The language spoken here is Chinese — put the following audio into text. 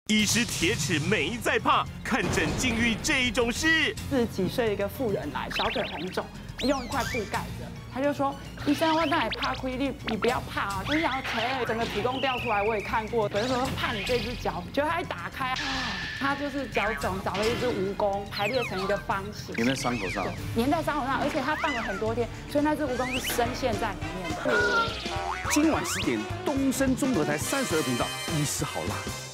医师铁齿没在怕，看诊竟遇这种事。 40几岁的一个妇人来，小腿红肿，用一块布盖着。他就说：“医生，我那也怕亏你不要怕啊，就是想要整个子宫掉出来，我也看过。有人说怕你这只脚，结果他一打开，他就是脚肿，找了一只蜈蚣排列成一个方形， 粘在伤口上， 粘在伤口上，而且他放了很多天，所以那只蜈蚣是深陷在里面的。” 今晚10点，东森综合台32频道，医师好辣。